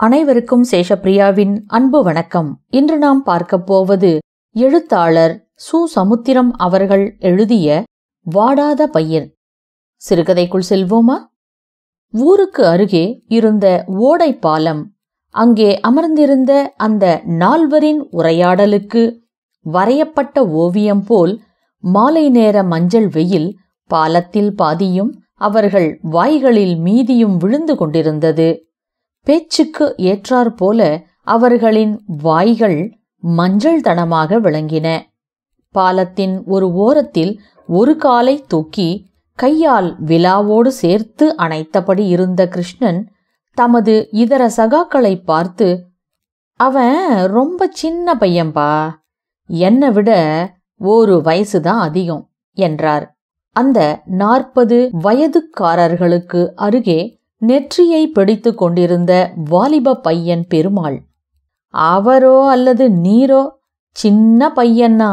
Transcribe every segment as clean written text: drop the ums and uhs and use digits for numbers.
அனைவருக்கும் சேஷப்பிரியாவின் அன்பு வணக்கம். இன்று நாம் பார்க்கப் போவது எழுத்தாளர் சு. சமுத்திரம் அவர்கள் எழுதிய வாடாத பையன். சிறுகதைக்குள் செல்வோமா? ஊருக்கு அருகே இருந்த ஓடை பாலம், அங்கே அமர்ந்திருந்த அந்த நால்வரின் உரையாடலுக்கு வரையப்பட்ட ஓவியம் போல் மாலை நேர மஞ்சள் வெயில் பாலத்தில் பாதியும் அவர்கள் வாய்களில் மீதியும் விழுந்து கொண்டிருந்தது. பேச்சுக்கு ஏற்றாற்போல அவர்களின் வாய்கள் மஞ்சள் தனமாக விளங்கின. பாலத்தின் ஒரு ஓரத்தில் ஒரு காலை தூக்கி கையால் விலாவோடு சேர்த்து அணைத்தபடி இருந்த கிருஷ்ணன் தமது இதர சகாக்களை பார்த்து, "அவன் ரொம்ப சின்ன பையன்பா, என்னை விட ஒரு வயசுதான் அதிகம்" என்றார். அந்த 40 வயதுக்காரர்களுக்கு அருகே நெற்றியை பிடித்து கொண்டிருந்த வாலிப பையன் பெருமாள். "அவரோ அல்லது நீரோ சின்ன பையன்னா,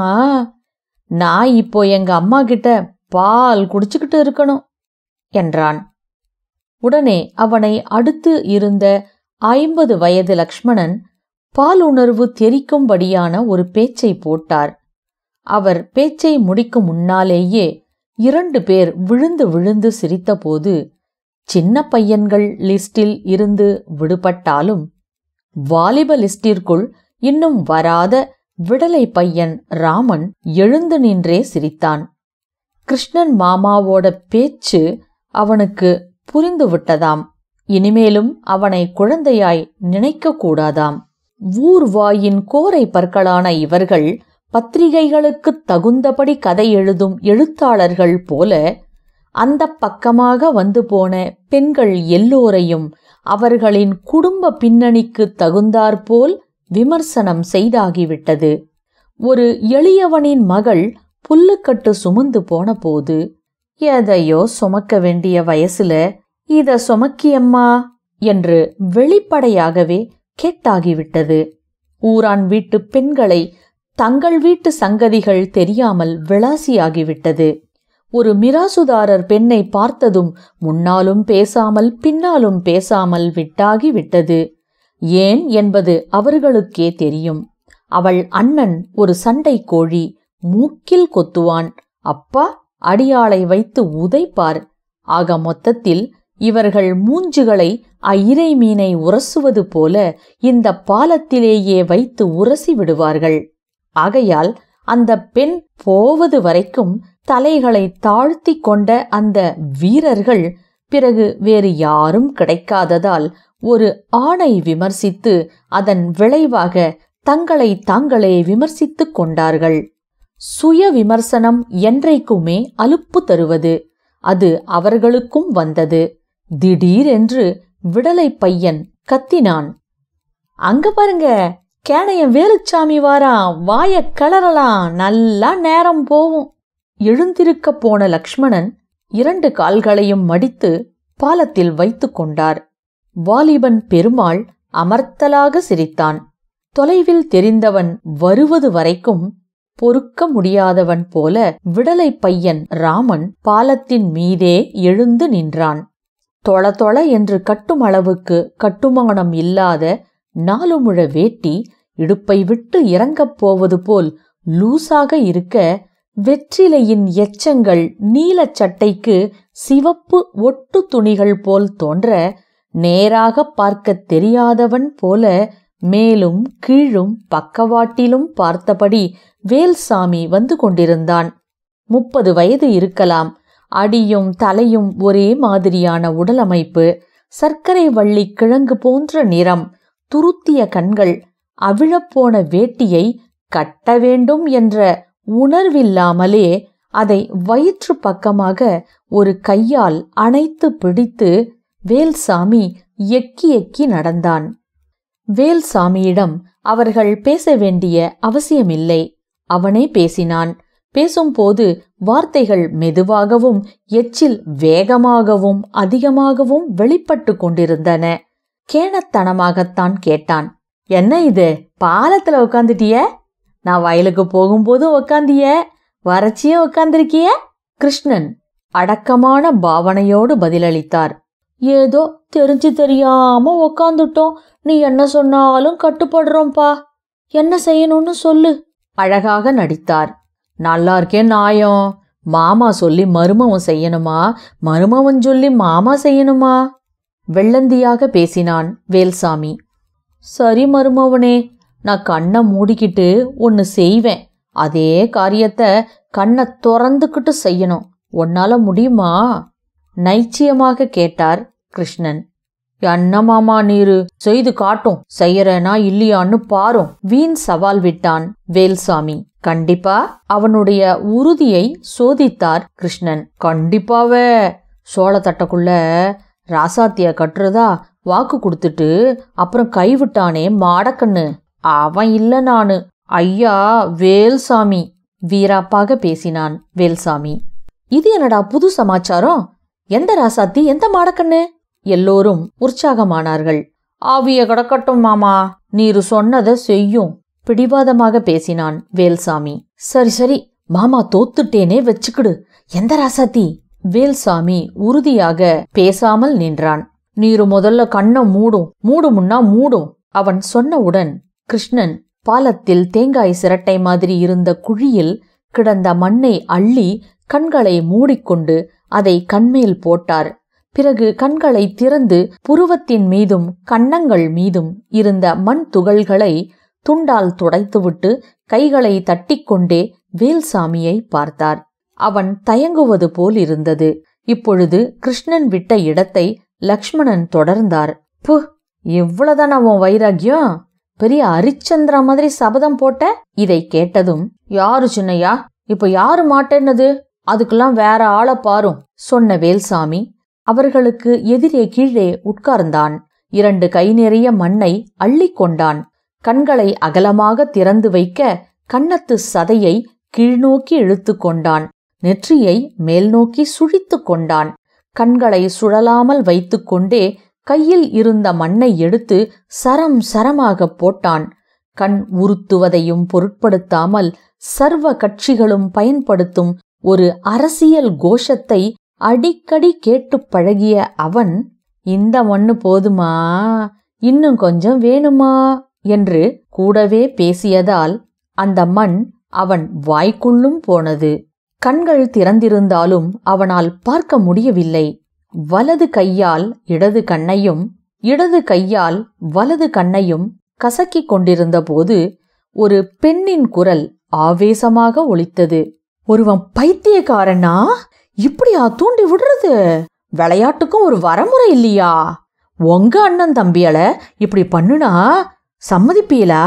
நான் இப்போ எங்க அம்மா கிட்ட பால் குடிச்சுக்கிட்டு இருக்கணும்" என்றான். உடனே அவனை அடுத்து இருந்த 50 வயது லக்ஷ்மணன் பாலுணர்வு தெரிக்கும்படியான ஒரு பேச்சை போட்டார். அவர் பேச்சை முடிக்கும் முன்னாலேயே 2 பேர் விழுந்து விழுந்து சிரித்தபோது, சின்ன பையன்கள் லிஸ்டில் இருந்து விடுபட்டாலும் வாலிப லிஸ்டிற்குள் இன்னும் வராத விடலை பையன் ராமன் எழுந்து நின்றே சிரித்தான். கிருஷ்ணன் மாமாவோட பேச்சு அவனுக்கு புரிந்துவிட்டதாம். இனிமேலும் அவனை குழந்தையாய் நினைக்க கூடாதாம். ஊர்வாயின் கோரை பற்களான இவர்கள் பத்திரிகைகளுக்கு தகுந்தபடி கதை எழுதும் எழுத்தாளர்கள் போல அந்த பக்கமாக வந்து போன பெண்கள் எல்லோரையும் அவர்களின் குடும்ப பின்னணிக்கு தகுந்தாற்போல் விமர்சனம் செய்தாகிவிட்டது. ஒரு எளியவனின் மகள் புல்லுக்கட்டு சுமந்து போன போது, எதையோ சுமக்க வேண்டிய வயசுல "இத சுமக்கியம்மா" என்று வெளிப்படையாகவே கேட்டாகிவிட்டது. ஊரான் வீட்டு பெண்களை தங்கள் வீட்டு சங்கதிகள் தெரியாமல் விளாசியாகிவிட்டது. ஒரு மிராசுதாரர் பெண்ணை பார்த்ததும் முன்னாலும் பேசாமல் பின்னாலும் பேசாமல் விட்டாகிவிட்டது. ஏன் என்பது அவர்களுக்கே தெரியும். அவள் அண்ணன் ஒரு சண்டை கோழி, மூக்கில் கொத்துவான், அப்பா அடியாளை வைத்து உதைப்பார். ஆக மொத்தத்தில் இவர்கள் மூஞ்சுகளை ஐரை மீனை உரசுவது போல இந்த பாலத்திலேயே வைத்து உரசி விடுவார்கள். ஆகையால் அந்த பெண் போவது வரைக்கும் தலைகளை தாழ்த்தி கொண்ட அந்த வீரர்கள் பிறகு வேறு யாரும் கிடைக்காததால் ஒரு ஆணை விமர்சித்து அதன் விளைவாக தங்களை தாங்களே விமர்சித்துக் கொண்டார்கள். சுய விமர்சனம் என்றைக்குமே அலுப்பு தருவது. அது அவர்களுக்கும் வந்தது. திடீரென்று விடலை பையன் கத்தினான், "அங்க பாருங்க, கேணையன் வேலுச்சாமி வாரான், வாய கிளறலாம், நல்லா நேரம் போவும்." எழுந்திருக்க போன லக்ஷ்மணன் 2 கால்களையும் மடித்து பாலத்தில் வைத்து கொண்டார். வாலிபன் பெருமாள் அமர்த்தலாக சிரித்தான். தொலைவில் தெரிந்தவன் வருவது வரைக்கும் பொறுக்க முடியாதவன் போல விடலை பையன் ராமன் பாலத்தின் மீதே எழுந்து நின்றான். தொள தொள என்று கட்டும் அளவுக்கு கட்டுமானம் இல்லாத 4 முழ வேட்டி இடுப்பை விட்டு இறங்கப் போவது போல் லூசாக இருக்க, வெற்றிலையின் எச்சங்கள் நீலச் சட்டைக்கு சிவப்பு ஒட்டு துணிகள் போல் தோன்ற, நேராக பார்க்க தெரியாதவன் போல மேலும் கீழும் பக்கவாட்டிலும் பார்த்தபடி வேல்சாமி வந்து கொண்டிருந்தான். 30 வயது இருக்கலாம். அடியும் தலையும் ஒரே மாதிரியான உடலமைப்பு, சர்க்கரை வள்ளி கிழங்கு போன்ற நிறம், துருத்திய கண்கள், அவிழப்போன வேட்டியை கட்ட வேண்டும் என்ற உணர்வில்லாமலே அதை வயிற்று பக்கமாக ஒரு கையால் அணைத்து பிடித்து வேல்சாமி எக்கி எக்கி நடந்தான். வேல்சாமியிடம் அவர்கள் பேச வேண்டிய அவசியமில்லை. அவனே பேசினான். பேசும்போது வார்த்தைகள் மெதுவாகவும் எச்சில் வேகமாகவும் அதிகமாகவும் வெளிப்பட்டு கொண்டிருந்தன. கேணத்தனமாகத்தான் கேட்டான், "என்ன இது, பாலத்துல உக்காந்துட்டிய? நான் வயலுக்கு போகும்போதும் உக்காந்திய, வறட்சியும் உக்காந்திருக்கிய?" கிருஷ்ணன் அடக்கமான பாவனையோடு பதிலளித்தார். ஏதோ தெரிஞ்சு தெரியாம உக்காந்துட்டோம். நீ என்ன சொன்னாலும் கட்டுப்படுறோம்பா. என்ன செய்யணும்னு சொல்லு. அழகாக நடித்தார். நல்லா இருக்கேன் நாயம். மாமா சொல்லி மருமவன் செய்யணுமா, மருமவன் சொல்லி மாமா செய்யணுமா? வெள்ளந்தியாக பேசினான் வேல்சாமி. சரி மருமவனே, நான் கண்ணை மூடிக்கிட்டு ஒன்னு செய்வேன். அதே காரியத்தை கண்ணை திறந்துக்கிட்டு செய்யணும். உன்னால முடியுமா? நைச்சியமாக கேட்டார் கிருஷ்ணன். என்ன மாமா நீரு செய்து காட்டும், செய்யறேனா இல்லையான்னு பாரும். வீண் சவால் விட்டான் வேல்சாமி. கண்டிப்பா அவனுடைய உறுதியை சோதித்தார் கிருஷ்ணன். கண்டிப்பாவே. சோளத்தட்டக்குள்ள ராசாத்திய கட்டுறதா வாக்கு கொடுத்துட்டு அப்புறம் கைவிட்டானே மாடக்கண்ணு, அவன் இல்ல நானு. ஐயா வேல்சாமி. வீராப்பாக பேசினான் வேல்சாமி. இது என்னடா புது சமாச்சாரம்? எந்த ராசாத்தி, எந்த மாடக்கண்ணு? எல்லோரும் உற்சாகமானார்கள். ஆவிய கடக்கட்டும் மாமா, நீரு சொன்னதை செய்யும். பிடிவாதமாக பேசினான் வேல்சாமி. சரி சரி மாமா, தோத்துட்டேனே வச்சுக்கிடு. எந்த ராசாத்தி? வேல்சாமி உறுதியாக பேசாமல் நின்றான். நீரு முதல்ல கண்ணை மூடுமுன்னா மூடும். அவன் சொன்னவுடன் கிருஷ்ணன் பாலத்தில் தேங்காய் சிரட்டை மாதிரி இருந்த குழியில் கிடந்த மண்ணை அள்ளி கண்களை மூடிக்கொண்டு அதை கண்மேல் போட்டார். பிறகு கண்களை திறந்து புருவத்தின் மீதும் கன்னங்கள் மீதும் இருந்த மண் துகள்களை துண்டால் துடைத்துவிட்டு கைகளை தட்டிக்கொண்டே வேல்சாமியை பார்த்தார். அவன் தயங்குவது போல் இருந்தது. இப்பொழுது கிருஷ்ணன் விட்ட இடத்தை லக்ஷ்மணன் தொடர்ந்தார். பு, இவ்வளவுதான் அவன் வைராக்கியம்? பெரிய அரிச்சந்திர மாதிரி சபதம் போட்ட? இதை கேட்டதும், யாரு சின்னையா, இப்ப யாரு மாட்டேன்னது? அதுக்கெல்லாம் வேற ஆளை பாரும் சொன்ன வேல்சாமி அவர்களுக்கு எதிரே கீழே உட்கார்ந்தான். 2 கை நிறைய மண்ணை அள்ளி கொண்டான். கண்களை அகலமாக திறந்து வைக்க கன்னத்து சதையை கீழ்நோக்கி இழுத்து கொண்டான். நெற்றியை மேல் நோக்கி சுழித்து கொண்டான். கண்களை சுழலாமல் வைத்துக்கொண்டே கையில் இருந்த மண்ணை எடுத்து சரம் சரமாக போட்டான். கண் உறுத்துவதையும் பொருட்படுத்தாமல் சர்வ கட்சிகளும் பயன்படுத்தும் ஒரு அரசியல் கோஷத்தை அடிக்கடி கேட்டு பழகிய அவன், இந்த மண்ணு போதுமா, இன்னும் கொஞ்சம் வேணுமா என்று கூடவே பேசியதால் அந்த மண் அவன் வாய்க்குள்ளும் போனது. கண்கள் திறந்திருந்தாலும் அவனால் பார்க்க முடியவில்லை. வலது கையால் இடது கண்ணையும் இடது கையால் வலது கண்ணையும் கசக்கிக் கொண்டிருந்த போது ஒரு பெண்ணின் குரல் ஆவேசமாக ஒலித்தது. ஒருவன் பைத்தியக்காரனா? இப்படியா தூண்டி விடுறது? விளையாட்டுக்கும் ஒரு வரமுறை இல்லையா? உங்க அண்ணன் தம்பியல இப்படி பண்ணுனா சம்மதிப்பீலா?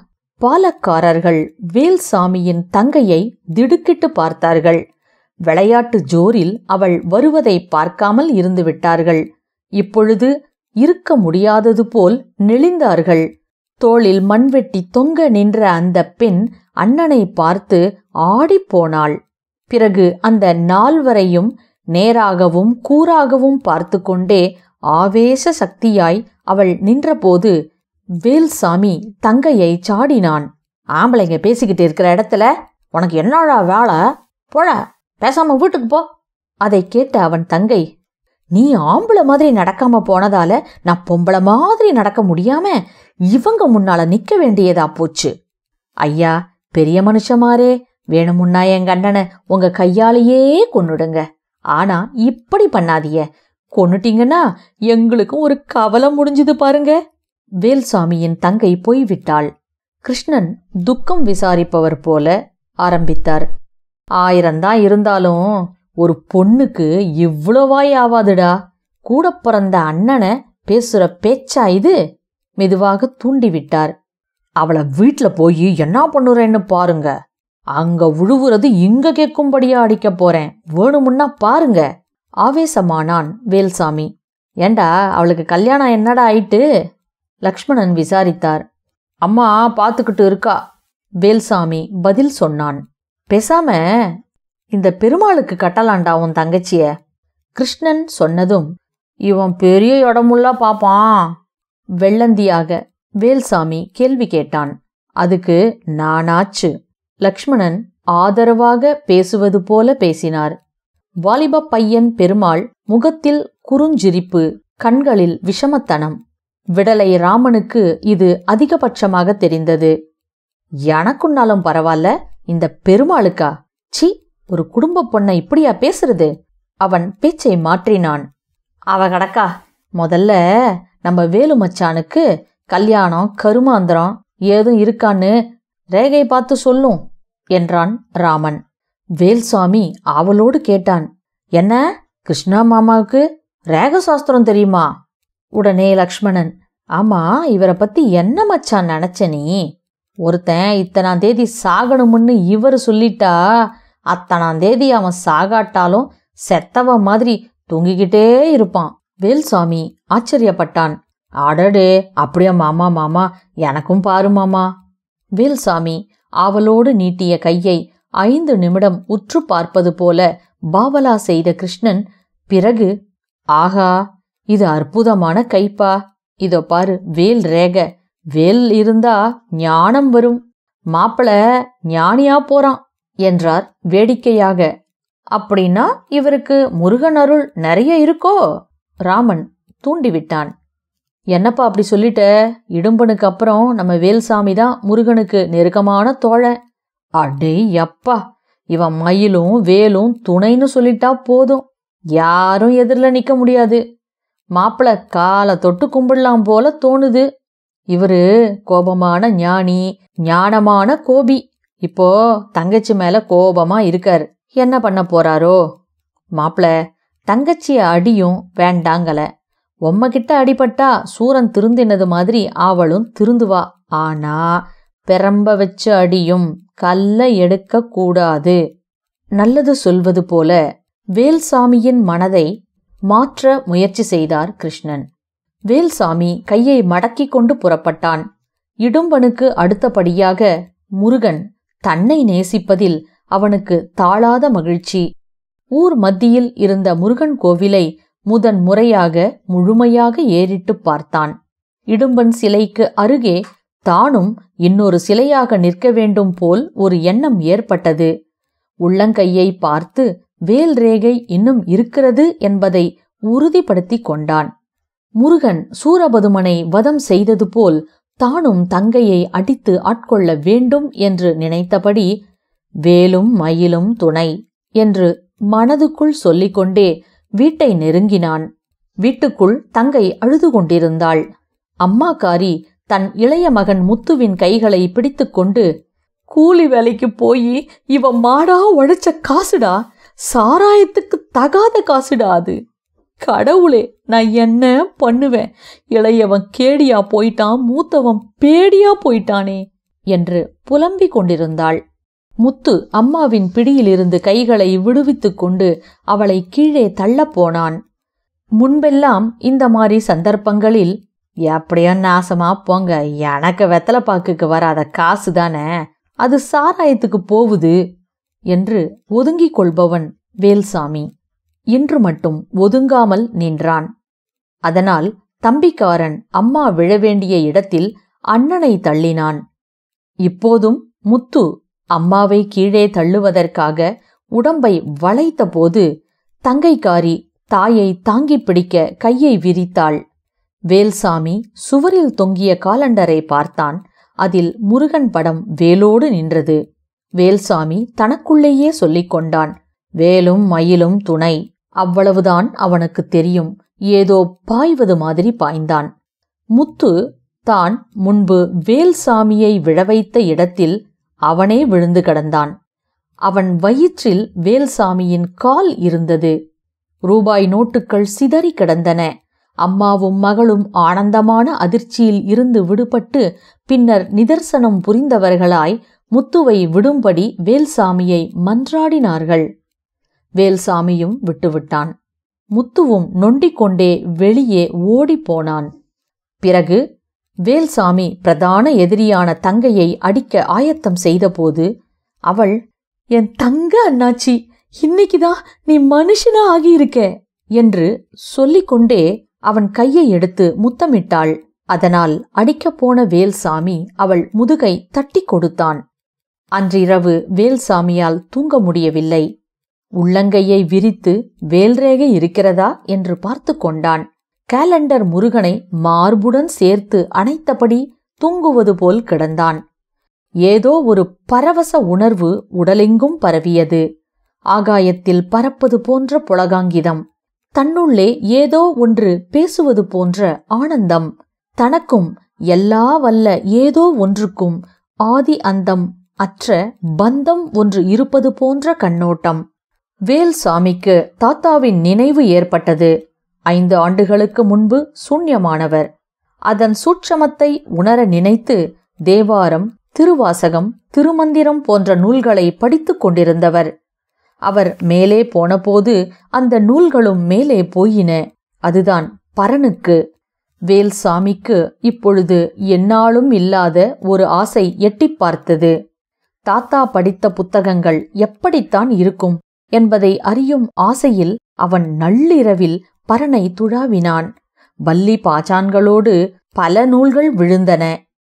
பாலக்காரர்கள் வேல்சாமியின் தங்கையை திடுக்கிட்டு பார்த்தார்கள். விளையாட்டு ஜோரில் அவள் வருவதை பார்க்காமல் இருந்து விட்டார்கள். இப்பொழுது இருக்க முடியாதது போல் நெளிந்தார்கள். தோளில் மண்வெட்டி தொங்க நின்ற அந்த பெண் அண்ணனை பார்த்து ஆடிப்போனாள். பிறகு அந்த 4வரையும் நேராகவும் கூராகவும் பார்த்து கொண்டே ஆவேச சக்தியாய் அவள் நின்றபோது வேல்சாமி தங்கையை சாடினான். ஆம்பளைங்க பேசிக்கிட்டு இருக்கிற இடத்துல உனக்கு என்னடா வேலை? போட, பேசாம வீட்டுக்கு போ. அதை கேட்ட அவன் தங்கை, நீ ஆம்பளை மாதிரி நடக்காம போனதால நான் பொம்பளை மாதிரி நடக்க முடியாம இவங்க முன்னால நிக்க வேண்டியதா போச்சு. ஐயா பெரிய மனுஷமாரே, வேணுமுன்னா எங்க அண்ணனை உங்க கையாலேயே கொன்னுடுங்க. ஆனா இப்படி பண்ணாதீங்க. கொன்னுட்டீங்கன்னா எங்களுக்கும் ஒரு கவலை முடிஞ்சது பாருங்க. வேல்சாமியின் தங்கை போய்விட்டாள். கிருஷ்ணன் துக்கம் விசாரிப்பவர் போல ஆரம்பித்தார். 1000 தான் இருந்தாலும் ஒரு பொண்ணுக்கு இவ்வளவாய் ஆவாதுடா. கூட பிறந்த அண்ணனை பேசுற பேச்சா இது? மெதுவாக தூண்டிவிட்டார். அவளை வீட்டுல போய் என்ன பண்ணுறேன்னு பாருங்க. அங்க உழுவுறது இங்க கேட்கும்படியா அடிக்க போறேன். வேணுமுன்னா பாருங்க. ஆவேசமானான் வேல்சாமி. ஏண்டா அவளுக்கு கல்யாணம் என்னடா ஆயிட்டு? லக்ஷ்மணன் விசாரித்தார். அம்மா பார்த்துக்கிட்டு இருக்கா. வேல்சாமி பதில் சொன்னான். பேசாம இந்த பெருமாளுக்கு கட்டலாண்டா உன் தங்கச்சிய. கிருஷ்ணன் சொன்னதும், இவன் பெரிய இடமுள்ளா பாப்பான். வெள்ளந்தியாக வேல்சாமி கேள்வி கேட்டான். அதுக்கு நானாச்சு. லக்ஷ்மணன் ஆதரவாக பேசுவது போல பேசினார். வாலிப பையன் பெருமாள் முகத்தில் குறுஞ்சிரிப்பு, கண்களில் விஷமத்தனம். விடலை ராமனுக்கு இது அதிகபட்சமாக தெரிந்தது. எனக்குன்னாலும் பரவாயில்ல, இந்த பெருமாளுக்கா? சி, ஒரு குடும்ப பொண்ணை இப்படியா பேசுறது? அவன் பேச்சை மாற்றினான். அவ கடக்கா, முதல்ல நம்ம வேலு மச்சானுக்கு கல்யாணம் கருமாந்திரம் ஏதும் இருக்கான்னு ரேகை பார்த்து சொல்லும் என்றான் ராமன். வேல்சாமி ஆவலோடு கேட்டான், என்ன கிருஷ்ணா மாமாவுக்கு ரேக சாஸ்திரம் தெரியுமா? உடனே லக்ஷ்மணன், ஆமா, இவரை பத்தி என்ன மச்சான் நினைச்ச நீ? ஒருத்தன் இத்தனாம் தேதி சாகணும்னு இவரு சொல்லிட்டா அத்தனாம் தேதி அவன் சாகாட்டாலும் செத்தவ மாதிரி தூங்கிக்கிட்டே இருப்பான். வேல்சாமி ஆச்சரியப்பட்டான். அடடே, அப்படியா மாமா? மாமா எனக்கும் பாரு மாமா. வேல்சாமி ஆவலோடு நீட்டிய கையை 5 நிமிடம் உற்று பார்ப்பது போல பாவலா செய்த கிருஷ்ணன் பிறகு, ஆகா, இது அற்புதமான கைப்பா. இதோ பாரு, வேல் ரேக. வேல் இருந்தா ஞானம் வரும். மாப்பிள ஞானியா போறான் என்றார் வேடிக்கையாக. அப்படின்னா இவருக்கு முருகன் அருள் நிறைய இருக்கோ? ராமன் தூண்டிவிட்டான். என்னப்பா அப்படி சொல்லிட்ட? இடும்பனுக்கு அப்புறம் நம்ம வேல்சாமி தான் முருகனுக்கு நெருக்கமான தோழன். அடே யப்பா, இவன் மயிலும் வேலும் துணைன்னு சொல்லிட்டா போதும், யாரும் எதிரில் நிக்க முடியாது. மாப்பிள காலை தொட்டு கும்பிடலாம் போல தோணுது. இவரு கோபமான ஞானி, ஞானமான கோபி. இப்போ தங்கச்சி மேல கோபமா இருக்காரு. என்ன பண்ண போறாரோ? மாப்பிள தங்கச்சிய அடியும் வேண்டாங்கல. உம்மகிட்ட அடிபட்டா சூரன் திருந்தினது மாதிரி அவளும் திருந்துவா. ஆனா பெரம்ப வச்சு அடியும் கல்ல எடுக்க கூடாது. நல்லது சொல்வது போல வேல்சாமியின் மனதை மாற்ற முயற்சி செய்தார் கிருஷ்ணன். வேல்சாமி கையை மடக்கி கொண்டு புறப்பட்டான். இடும்பனுக்கு அடுத்தபடியாக முருகன் தன்னை நேசிப்பதில் அவனுக்கு தாழாத மகிழ்ச்சி. ஊர் மத்தியில் இருந்த முருகன் கோவிலை முதன் முறையாக முழுமையாக ஏறிட்டு பார்த்தான். இடும்பன் சிலைக்கு அருகே தானும் இன்னொரு சிலையாக நிற்க வேண்டும் போல் ஒரு எண்ணம் ஏற்பட்டது. உள்ளங்கையை பார்த்து வேல் ரேகை இன்னும் இருக்கிறது என்பதை உறுதிப்படுத்தி கொண்டான். முருகன் சூரபதுமனை வதம் செய்தது போல் தானும் தங்கையை அடித்து ஆட்கொள்ள வேண்டும் என்று நினைத்தபடி வேலும் மயிலும் துணை என்று மனதுக்குள் சொல்லிக்கொண்டே வீட்டை நெருங்கினான். வீட்டுக்குள் தங்கை அழுது கொண்டிருந்தாள். அம்மாக்காரி தன் இளைய மகன் முத்துவின் கைகளை பிடித்து கொண்டு, கூலி வேலைக்கு போய் இவ மாடா உழைச்ச காசுடா, சாராயத்துக்கு தகாத காசுடா அது. கடவுளே, நான் என்ன பண்ணுவேன்? இளையவன் கேடியா போயிட்டான், மூத்தவன் பேடியா போயிட்டானே என்று புலம்பிக் கொண்டிருந்தாள். முத்து அம்மாவின் பிடியிலிருந்து கைகளை விடுவித்து கொண்டு அவளை கீழே தள்ளப்போனான். முன்பெல்லாம் இந்த மாதிரி சந்தர்ப்பங்களில், எப்படியோ நாசமா போங்க, எனக்கு வெத்தலை பாக்குக்கு வராத காசு தானே, அது சாராயத்துக்கு போவுது என்று ஒதுங்கிக் கொள்பவன் வேல்சாமி. இன்று மட்டும் ஒதுங்காமல் நின்றான். அதனால் தம்பிக்காரன் அம்மா விழவேண்டிய இடத்தில் அண்ணனை தள்ளினான். இப்போதும் முத்து அம்மாவை கீழே தள்ளுவதற்காக உடம்பை வளைத்த போது தங்கைக்காரி தாயை தாங்கி பிடிக்க கையை விரித்தாள். வேல்சாமி சுவரில் தொங்கிய காலண்டரை பார்த்தான். அதில் முருகன் படம் வேலோடு நின்றது. வேல்சாமி தனக்குள்ளேயே சொல்லிக் கொண்டான், வேலும் மயிலும் துணை. அவ்வளவுதான் அவனுக்கு தெரியும். ஏதோ பாய்வது மாதிரி பாய்ந்தான். முத்து தான் முன்பு வேல்சாமியை விழவைத்த இடத்தில் அவனே விழுந்து கிடந்தான். அவன் வயிற்றில் வேல்சாமியின் கால் இருந்தது. ரூபாய் நோட்டுகள் சிதறி கிடந்தன. அம்மாவும் மகளும் ஆனந்தமான அதிர்ச்சியில் இருந்து விடுபட்டு பின்னர் நிதர்சனம் புரிந்தவர்களாய் முத்துவை விடும்படி வேல்சாமியை மன்றாடினார்கள். வேல்சாமியும் விட்டுவிட்டான். முத்துவும் நொண்டிக்கொண்டே வெளியே ஓடிப்போனான். பிறகு வேல்சாமி பிரதான எதிரியான தங்கையை அடிக்க ஆயத்தம் செய்தபோது அவள், என் தங்க அண்ணாச்சி, இன்னைக்குதான் நீ மனுஷனா ஆகியிருக்க என்று சொல்லிக்கொண்டே அவன் கையை எடுத்து முத்தமிட்டாள். அதனால் அடிக்கப்போன வேல்சாமி அவள் முதுகை தட்டி கொடுத்தான். அன்றிரவு வேல்சாமியால் தூங்க முடியவில்லை. உள்ளங்கையை விரித்து வேல்ரேகை இருக்கிறதா என்று பார்த்து கொண்டான். கேலண்டர் முருகனை மார்புடன் சேர்த்து அணைத்தபடி தூங்குவது போல் கிடந்தான். ஏதோ ஒரு பரவச உணர்வு உடலெங்கும் பரவியது. ஆகாயத்தில் பறப்பது போன்ற புளகாங்கிதம். தன்னுள்ளே ஏதோ ஒன்று பேசுவது போன்ற ஆனந்தம். தனக்கும் எல்லா வல்ல ஏதோ ஒன்றுக்கும் ஆதி அந்தம் அற்ற பந்தம் ஒன்று இருப்பது போன்ற கண்ணோட்டம். வேல்சாமிக்கு தாத்தாவின் நினைவு ஏற்பட்டது. 5 ஆண்டுகளுக்கு முன்பு சூன்யமானவர். அதன் சூட்சமத்தை உணர நினைத்து தேவாரம், திருவாசகம், திருமந்திரம் போன்ற நூல்களை படித்துக் கொண்டிருந்தவர். அவர் மேலே போனபோது அந்த நூல்களும் மேலே போயின. அதுதான் பரனுக்கு. வேல்சாமிக்கு இப்பொழுது எந்நாளும் இல்லாத ஒரு ஆசை எட்டிப் பார்த்தது. தாத்தா படித்த புத்தகங்கள் எப்படித்தான் இருக்கும் என்பதை அறியும் ஆசையில் அவன் நள்ளிரவில் பரனை துழாவினான். பல்லி பாச்சான்களோடு பல நூல்கள் விழுந்தன.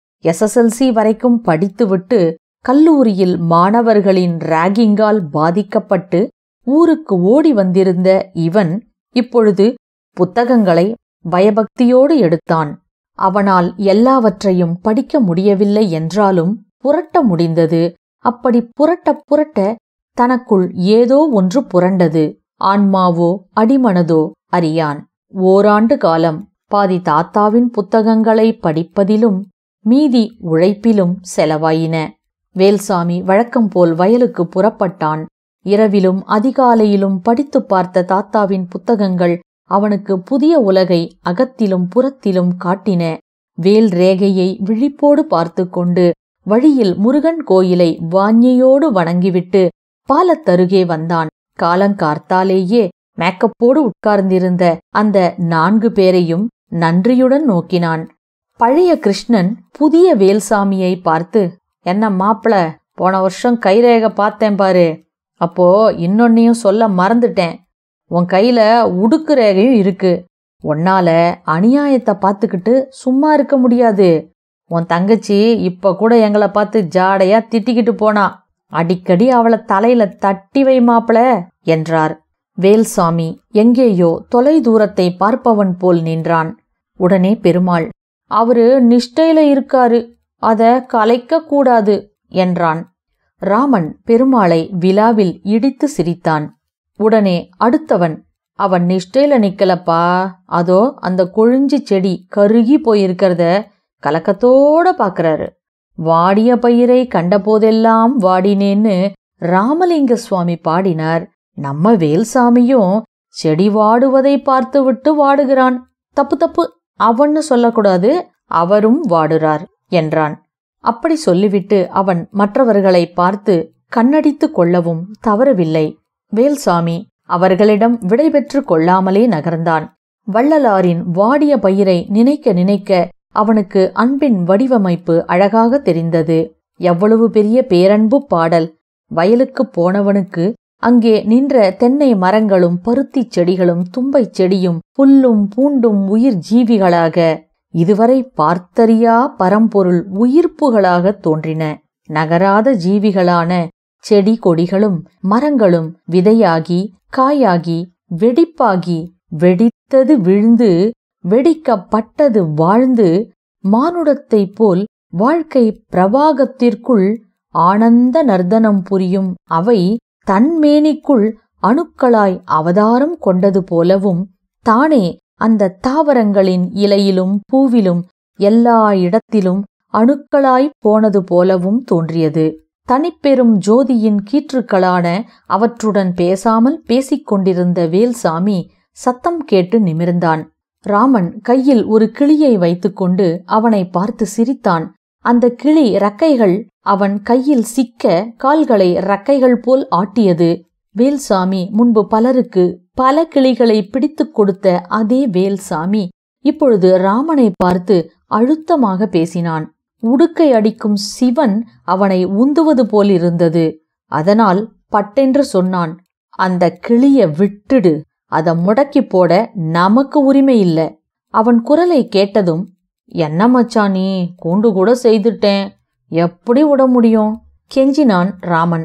SSLC வரைக்கும் படித்துவிட்டு கல்லூரியில் மாணவர்களின் ராகிங்கால் பாதிக்கப்பட்டு ஊருக்கு ஓடி வந்திருந்த இவன் இப்பொழுது புத்தகங்களை பயபக்தியோடு எடுத்தான். அவனால் எல்லாவற்றையும் படிக்க முடியவில்லை என்றாலும் புரட்ட முடிந்தது. அப்படி புரட்ட புரட்ட தனக்குள் ஏதோ ஒன்று புரண்டது. ஆன்மாவோ அடிமனதோ அறியான். ஓராண்டு காலம் பாதி தாத்தாவின் புத்தகங்களை படிப்பதிலும் மீதி உழைப்பிலும் செலவாயின. வேல்சாமி வழக்கம் போல் வயலுக்கு புறப்பட்டான். இரவிலும் அதிகாலையிலும் படித்து பார்த்த தாத்தாவின் புத்தகங்கள் அவனுக்கு புதிய உலகை அகத்திலும் புறத்திலும் காட்டின. வேல் ரேகையை விழிப்போடு பார்த்து கொண்டு வழியில் முருகன் கோயிலை வாஞ்ஞையோடு வணங்கிவிட்டு பாலத்தருகே வந்தான். காலங்கார்த்தாலேயே மேக்கப்போடு உட்கார்ந்திருந்த அந்த 4 பேரையும் நன்றியுடன் நோக்கினான். பழைய கிருஷ்ணன் புதிய வேல்சாமியை பார்த்து, என்ன மாப்பிள, போன வருஷம் கைரேகை பார்த்தேன் பாரு, அப்போ இன்னொன்னையும் சொல்ல மறந்துட்டேன். உன் கையில உடுக்கு ரேகையும் இருக்கு. உன்னால அநியாயத்தை பார்த்துக்கிட்டு சும்மா இருக்க முடியாது. உன் தங்கச்சி இப்ப கூட எங்களை பார்த்து ஜாடையா திட்டிக்கிட்டு போனா. அடிக்கடி அவளை தலையில தட்டி வை மாப்பிள என்றார். வேல்சாமி எங்கேயோ தொலை தூரத்தை பார்ப்பவன் போல் நின்றான். உடனே பெருமாள், அவரு நிஷ்டையில இருக்காரு, அத கலைக்க கூடாது என்றான். ராமன் பெருமாளை விழாவில் இடித்து சிரித்தான். உடனே அடுத்தவன், அவன் நிஷ்டையில நிக்கலப்பா, அதோ அந்த கொழிஞ்சி செடி கருகி போயிருக்கிறத கலக்கத்தோட பாக்குறாரு. வாடிய பயிரை கண்டபோதெல்லாம் வாடினேன்னு ராமலிங்க சுவாமி பாடினார். நம்ம வேல்சாமியும் செடி வாடுவதை பார்த்து விட்டு வாடுகிறான். தப்பு தப்பு, அவன்னு சொல்லக்கூடாது, அவரும் வாடுறார் என்றான். அப்படி சொல்லிவிட்டு அவன் மற்றவர்களை பார்த்து கண்ணடித்து கொள்ளவும் தவறவில்லை. வேல்சாமி அவர்களிடம் விடைபெற்று கொள்ளாமலே நகர்ந்தான். வள்ளலாரின் வாடிய பயிரை நினைக்க நினைக்க அவனுக்கு அன்பின் வடிவமைப்பு அழகாக தெரிந்தது. எவ்வளவு பெரிய பேரன்பு பாடல்! வயலுக்கு போனவனுக்கு அங்கே நின்ற தென்னை மரங்களும் பருத்தி செடிகளும் தும்பை செடியும் புல்லும் பூண்டும் உயிர் ஜீவிகளாக, இதுவரை பார்த்தறியா பரம்பொருள் உயிர்ப்புகளாக தோன்றின. நகராத ஜீவிகளான செடி கொடிகளும் மரங்களும் விதையாகி காயாகி வெடிப்பாகி வெடித்தது விழுந்து வெடிக்கப்பட்டது வாழ்ந்து மானுடத்தைப் போல் வாழ்க்கை பிரவாகத்திற்குள் ஆனந்த நர்த்தனம் புரியும் அவை தன்மேனிக்குள் அணுக்களாய் அவதாரம் கொண்டது போலவும் தானே அந்த தாவரங்களின் இலையிலும் பூவிலும் எல்லா இடத்திலும் அணுக்களாய் போனது போலவும் தோன்றியது. தனிப்பெரும் ஜோதியின் கீற்றுக்களான அவற்றுடன் பேசாமல் பேசிக்கொண்டிருந்த வேல்சாமி சத்தம் கேட்டு நிமிர்ந்தான். ராமன் கையில் ஒரு கிளியை வைத்துக்கொண்டு அவனை பார்த்து சிரித்தான். அந்த கிளி ரக்கைகள் அவன் கையில் சிக்க கால்களை ரக்கைகள் போல் ஆட்டியது. வேல்சாமி முன்பு பலருக்கு பல கிளிகளை பிடித்துக் கொடுத்த அதே வேல்சாமி இப்பொழுது ராமனை பார்த்து அழுத்தமாக பேசினான். உடுக்கை அடிக்கும் சிவன் அவனை உந்துவது போலிருந்தது. அதனால் பட்டென்று சொன்னான், அந்த கிளிய விட்டுடு, அத முடக்கி போட நமக்கு உரிமை இல்ல. அவன் குரலை கேட்டதும், என்ன மச்சான் நீ, கூண்டு கூட செய்துட்டேன், எப்படி விட முடியும் கெஞ்சினான் ராமன்.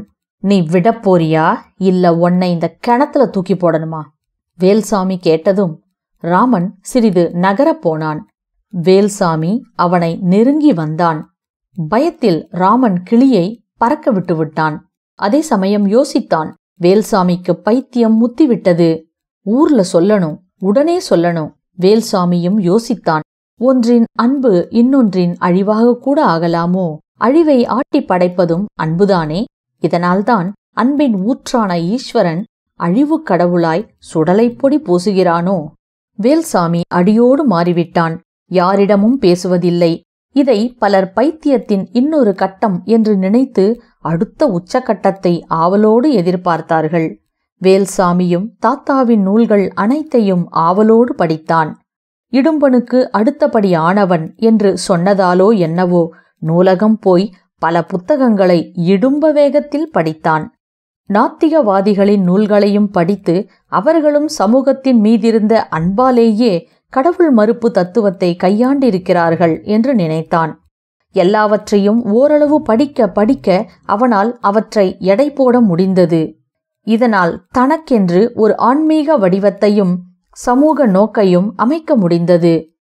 நீ விடப்போறியா இல்ல உன்னை இந்த கிணத்துல தூக்கி போடணுமா? வேல்சாமி கேட்டதும் ராமன் சிறிது நகரப் போனான். வேல்சாமி அவனை நெருங்கி வந்தான். பயத்தில் ராமன் கிளியை பறக்க விட்டு விட்டான். அதே சமயம் யோசித்தான், வேல்சாமிக்கு பைத்தியம் முத்திவிட்டது. ஊர்ல சொல்லணும், உடனே சொல்லணும். வேல்சாமியும் யோசித்தான், ஒன்றின் அன்பு இன்னொன்றின் அழிவாக கூட ஆகலாமோ? அழிவை ஆட்டி படைப்பதும் அன்புதானே. இதனால்தான் அன்பின் ஊற்றான ஈஸ்வரன் அழிவு கடவுளாய் சுடலை பொடி பூசுகிறானோ? வேல்சாமி அடியோடு மாறிவிட்டான். யாரிடமும் பேசுவதில்லை. இதை பலர் பைத்தியத்தின் இன்னொரு கட்டம் என்று நினைத்து அடுத்த உச்சகட்டத்தை ஆவலோடு எதிர்பார்த்தார்கள். வேல்சாமியும் தாத்தாவின் நூல்கள் அனைத்தையும் ஆவலோடு படித்தான். இடும்பனுக்கு அடுத்தபடி ஆனவன் என்று சொன்னதாலோ என்னவோ நூலகம் போய் பல புத்தகங்களை இடும்ப வேகத்தில் படித்தான். நாத்திகவாதிகளின் நூல்களையும் படித்து அவர்களும் சமூகத்தின் மீதிருந்த அன்பாலேயே கடவுள் மறுப்பு தத்துவத்தை கையாண்டிருக்கிறார்கள் என்று நினைத்தான். எல்லாவற்றையும் ஓரளவு படிக்க படிக்க அவனால் அவற்றை எடை போட முடிந்தது. இதனால் தனக்கென்று ஒரு ஆன்மீக வடிவத்தையும் சமூக நோக்கையும் அமைக்க முடிந்தது.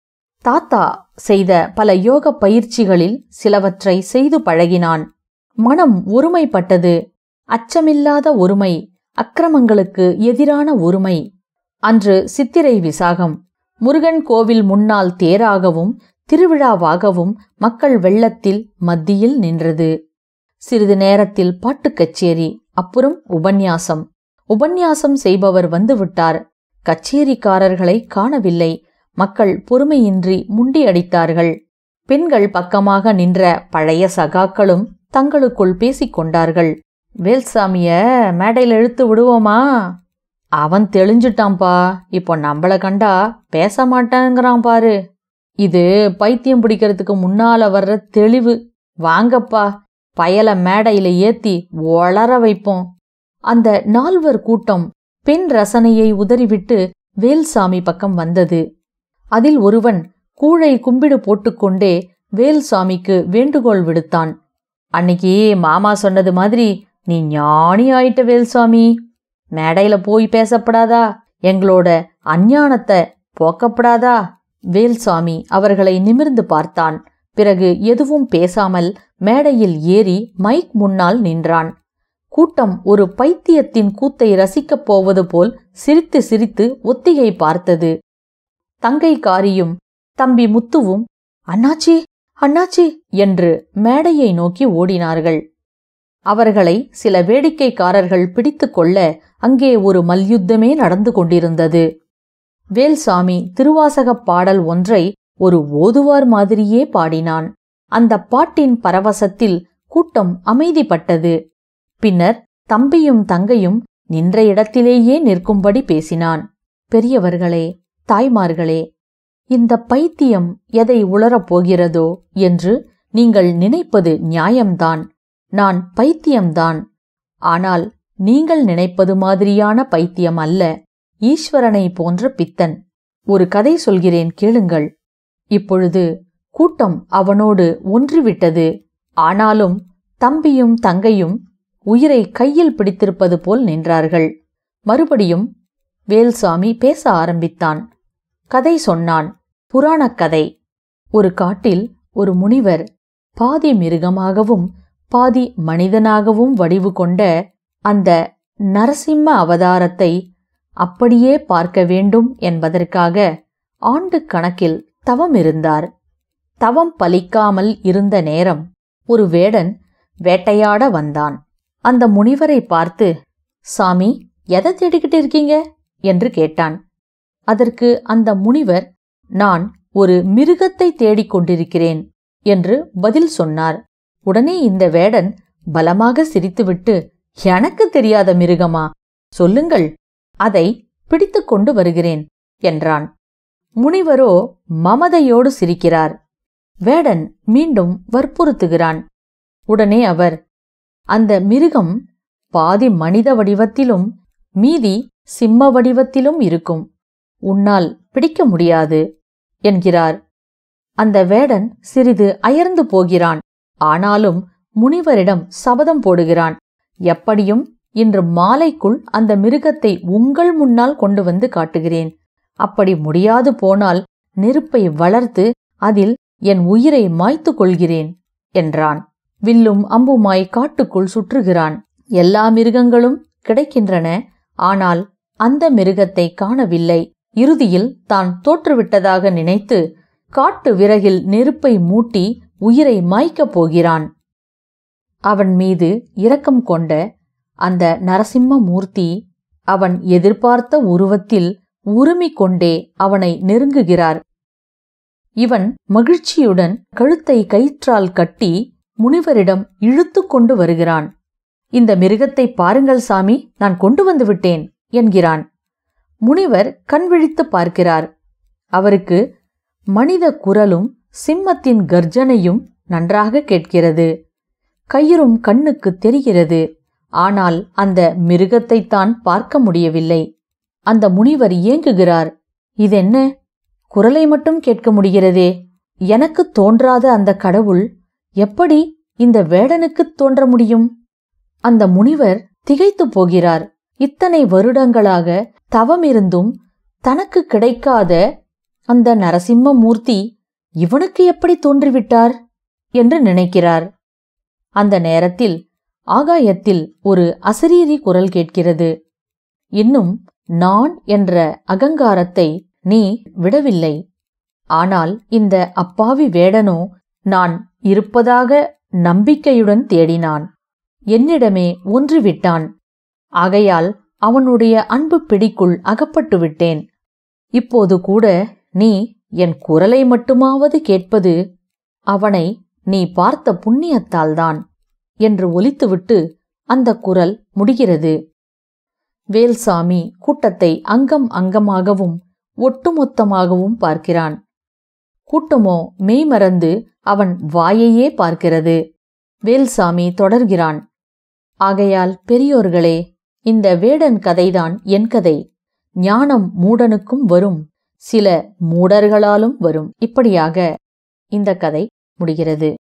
தாத்தா செய்த பல யோக பயிற்சிகளில் சிலவற்றை செய்து பழகினான். மனம் ஒருமைப்பட்டது. அச்சமில்லாத ஒருமை, அக்கிரமங்களுக்கு எதிரான ஒருமை. அன்று சித்திரை விசாகம். முருகன் கோவில் முன்னால் தேராகவும் திருவிழாவாகவும் மக்கள் வெள்ளத்தில் மத்தியில் நின்றது. சிறிது நேரத்தில் பாட்டுக் கச்சேரி, அப்புறம் உபன்யாசம். உபன்யாசம் செய்பவர் வந்துவிட்டார். கச்சேரிக்காரர்களை காணவில்லை. மக்கள் பொறுமையின்றி முண்டியடித்தார்கள். பெண்கள் பக்கமாக நின்ற பழைய சகாக்களும் தங்களுக்குள் பேசிக்கொண்டார்கள். வேல்சாமிய மேடையில் இழுத்து விடுவோமா? அவன் தெளிஞ்சுட்டான்பா. இப்போ நம்மள கண்டா பேச மாட்டேங்கிறான் பாரு. இது பைத்தியம் பிடிக்கிறதுக்கு முன்னால வர்ற தெளிவு. வாங்கப்பா, பயல மேடையில ஏத்தி ஒளர வைப்போம். அந்த 4 கூட்டம் பெண் ரசனையை உதறிவிட்டு வேல்சாமி பக்கம் வந்தது. அதில் ஒருவன் கூழை கும்பிடு போட்டுக்கொண்டே வேல்சாமிக்கு வேண்டுகோள் விடுத்தான். அன்னைக்கு மாமா சொன்னது மாதிரி நீ ஞானி ஆயிட்ட வேல்சாமி. மேடையில போய் பேசப்படாதா? எங்களோட அஞ்ஞானத்தை போக்கப்படாதா? வேல்சாமி அவர்களை நிமிர்ந்து பார்த்தான். பிறகு எதுவும் பேசாமல் மேடையில் ஏறி மைக் முன்னால் நின்றான். கூட்டம் ஒரு பைத்தியத்தின் கூத்தை ரசிக்கப் போவது போல் சிரித்து சிரித்து ஒத்திகை பார்த்தது. தங்கைக்காரியும் தம்பி முத்துவும் அண்ணாச்சி அண்ணாச்சி என்று மேடையை நோக்கி ஓடினார்கள். அவர்களை சில வேடிக்கைக்காரர்கள் பிடித்து கொள்ள அங்கே ஒரு மல்யுத்தமே நடந்து கொண்டிருந்தது. வேல்சாமி திருவாசகப் பாடல் ஒன்றை ஒரு ஓதுவார் மாதிரியே பாடினான். அந்த பாட்டின் பரவசத்தில் கூட்டம் அமைதிப்பட்டது. பின்னர் தம்பியும் தங்கையும் நின்ற இடத்திலேயே நிற்கும்படி பேசினான். பெரியவர்களே, தாய்மார்களே, இந்த பைத்தியம் எதை உளரப் போகிறதோ என்று நீங்கள் நினைப்பது நியாயம்தான். நான் பைத்தியம்தான். ஆனால் நீங்கள் நினைப்பது மாதிரியான பைத்தியம் அல்ல. ஈஸ்வரனை போன்ற பித்தன். ஒரு கதை சொல்கிறேன், கேளுங்கள். இப்பொழுது கூட்டம் அவனோடு ஒன்றிவிட்டது. ஆனாலும் தம்பியும் தங்கையும் உயிரை கையில் பிடித்திருப்பது போல் நின்றார்கள். மறுபடியும் வேல்சாமி பேச ஆரம்பித்தான். கதை சொன்னான். புராணக் கதை. ஒரு காட்டில் ஒரு முனிவர் பாதி மிருகமாகவும் பாதி மனிதனாகவும் வடிவு கொண்ட அந்த நரசிம்ம அவதாரத்தை அப்படியே பார்க்க வேண்டும் என்பதற்காக ஆண்டு கணக்கில் தவம் இருந்தார். தவம் பலிக்காமல் இருந்த நேரம் ஒரு வேடன் வேட்டையாட வந்தான். அந்த முனிவரை பார்த்து, சாமி, எதை தேடிக்கிட்டு இருக்கீங்க என்று கேட்டான். அதற்கு அந்த முனிவர், நான் ஒரு மிருகத்தை தேடிக்கொண்டிருக்கிறேன் என்று பதில் சொன்னார். உடனே இந்த வேடன் பலமாக சிரித்துவிட்டு, எனக்கு தெரியாத மிருகமா? சொல்லுங்கள், அதை பிடித்து கொண்டு வருகிறேன் என்றான். முனிவரோ மமதையோடு சிரிக்கிறார். வேடன் மீண்டும் வற்புறுத்துகிறான். உடனே அவர், அந்த மிருகம் பாதி மனித வடிவத்திலும் மீதி சிம்ம வடிவத்திலும் இருக்கும். உன்னால் பிடிக்க முடியாது என்கிறார். அந்த வேடன் சிறிது அயர்ந்து போகிறான். ஆனாலும் முனிவரிடம் சபதம் போடுகிறான், எப்படியும் இன்று மாலைக்குள் அந்த மிருகத்தை உங்கள் முன்னால் கொண்டு வந்து காட்டுகிறேன். அப்படி முடியாது போனால் நெருப்பை வளர்த்து அதில் என் உயிரை மாய்த்து கொள்கிறேன் என்றான். வில்லும் அம்புமாய் காட்டுக்குள் சுற்றுகிறான். எல்லா மிருகங்களும் கிடைக்கின்றன. ஆனால் அந்த மிருகத்தை காணவில்லை. இறுதியில் தான் தோற்றுவிட்டதாக நினைத்து காட்டு விறகில் நெருப்பை மூட்டி உயிரை மாய்க்கப் போகிறான். அவன் மீது இரக்கம் கொண்ட அந்த நரசிம்ம மூர்த்தி அவன் எதிர்பார்த்த உருவத்தில் உருமிக் கொண்டே அவனை நெருங்குகிறார். இவன் மகிழ்ச்சியுடன் கழுத்தை கயிற்றால் கட்டி முனிவரிடம் இழுத்து கொண்டு வருகிறான். இந்த மிருகத்தை பாருங்கள் சாமி, நான் கொண்டு வந்து விட்டேன் என்கிறான். முனிவர் கண் விழித்து பார்க்கிறார். அவருக்கு மனித குரலும் சிம்மத்தின் கர்ஜனையும் நன்றாக கேட்கிறது. கயிறும் கண்ணுக்கு தெரிகிறது. ஆனால் அந்த மிருகத்தைத்தான் பார்க்க முடியவில்லை. அந்த முனிவர் ஏங்குகிறார். இதென்ன, குரலை மட்டும் கேட்க முடிகிறதே. எனக்கு தோன்றாத அந்த கடவுள் எப்படி இந்த வேடனுக்குத் தோன்ற முடியும்? அந்த முனிவர் திகைத்து போகிறார். இத்தனை வருடங்களாக தவமிருந்தும் தனக்கு கிடைக்காத அந்த நரசிம்ம மூர்த்தி இவனுக்கு எப்படி தோன்றிவிட்டார் என்று நினைக்கிறார். அந்த நேரத்தில் ஆகாயத்தில் ஒரு அசரீரி குரல் கேட்கிறது. இன்னும் நான் என்ற அகங்காரத்தை நீ விடவில்லை. ஆனால் இந்த அப்பாவி வேடனோ நான் இருப்பதாக நம்பிக்கையுடன் தேடினான். என்னிடமே ஒன்றிவிட்டான். ஆகையால் அவனுடைய அன்பு பிடிக்குள் அகப்பட்டு விட்டேன். இப்போது கூட நீ என் குரலை மட்டுமாவது கேட்பது அவனை நீ பார்த்த புண்ணியத்தால்தான் என்று ஒலித்துவிட்டு அந்த குரல் முடிகிறது. வேல்சாமி கூட்டத்தை அங்கம் அங்கமாகவும் ஒட்டுமொத்தமாகவும் பார்க்கிறான். கூட்டமோ மெய்மறந்து அவன் வாயையே பார்க்கிறது. வேல்சாமி தொடர்கிறான். ஆகையால் பெரியோர்களே, இந்த வேடன் கதைதான் என் கதை. ஞானம் மூடனுக்கும் வரும், சில மூடர்களாலும் வரும். இப்படியாக இந்த கதை முடிகிறது.